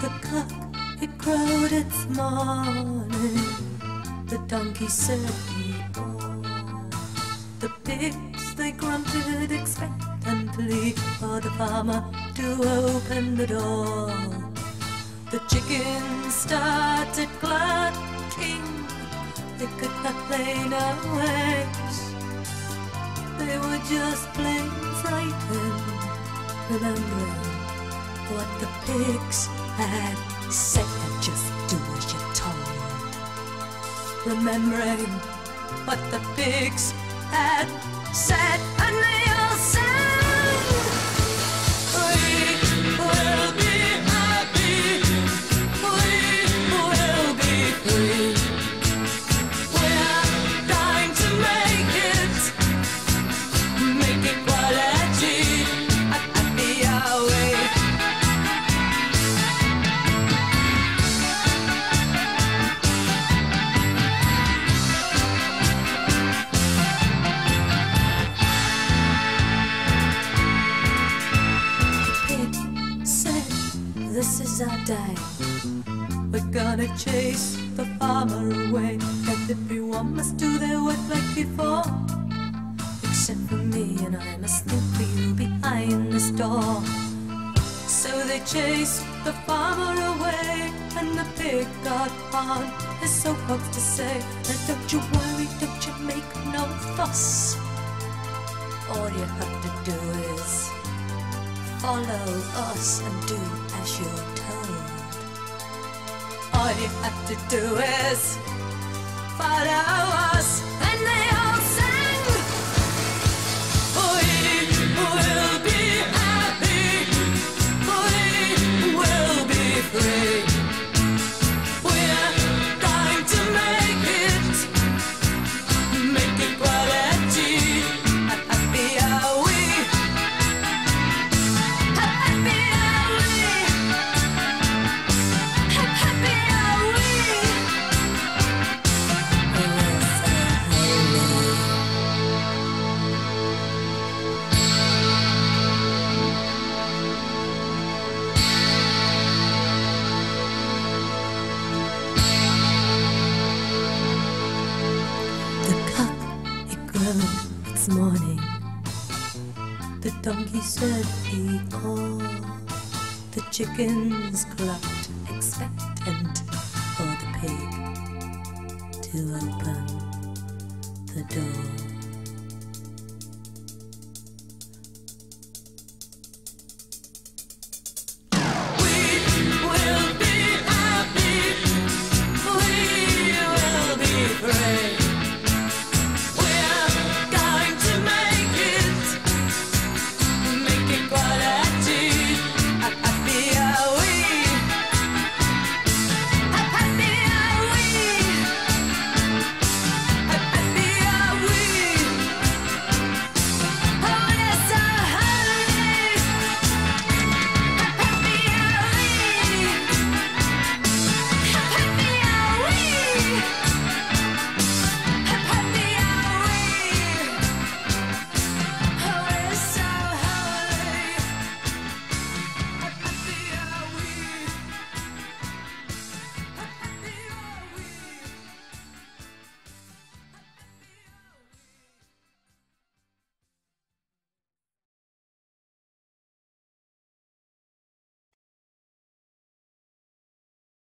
The cock, it crowed its morning. The donkey said he bore. The pigs, they grunted expectantly for the farmer to open the door. The chickens started clucking. They could not lay no eggs. They were just plain frightened, remembering what the pigs had said. Just do as you're told. Remembering what the pigs had said, and they all sang, "We will be happy, we will be free. We're going to make it quality, happy our way." This is our day. We're gonna chase the farmer away. Everyone must do their work like before, except for me, and I must think for you behind this door. So they chased the farmer away, and the pig got on his soapbox to say, "And don't you worry, don't you make no fuss. All you have to do is follow us and do as you're told. All you have to do is follow us." And they all sang, "We will be happy, we will be free. We're going to make it quality, happy are we. It's morning. The donkey said he ought. The chickens clucked expectant for the pig to open the door.